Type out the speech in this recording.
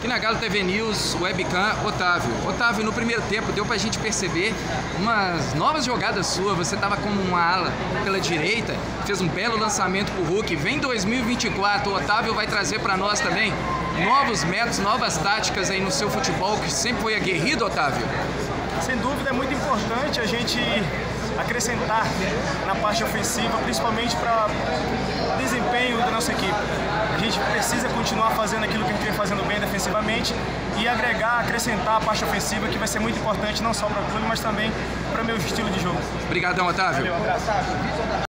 Aqui na Galo TV News, Webcam, Otávio, no primeiro tempo deu pra gente perceber umas novas jogadas suas. Você tava como uma ala pela direita, fez um belo lançamento pro Hulk. Vem 2024, o Otávio vai trazer pra nós também novos métodos, novas táticas aí no seu futebol, que sempre foi aguerrido, Otávio. Sem dúvida é muito importante a gente acrescentar na parte ofensiva, principalmente para o desempenho da nossa equipe. A gente precisa continuar fazendo aquilo que a gente vem fazendo bem defensivamente e agregar, acrescentar a parte ofensiva, que vai ser muito importante não só para o clube, mas também para o meu estilo de jogo. Obrigadão, Otávio. Valeu, um abraço.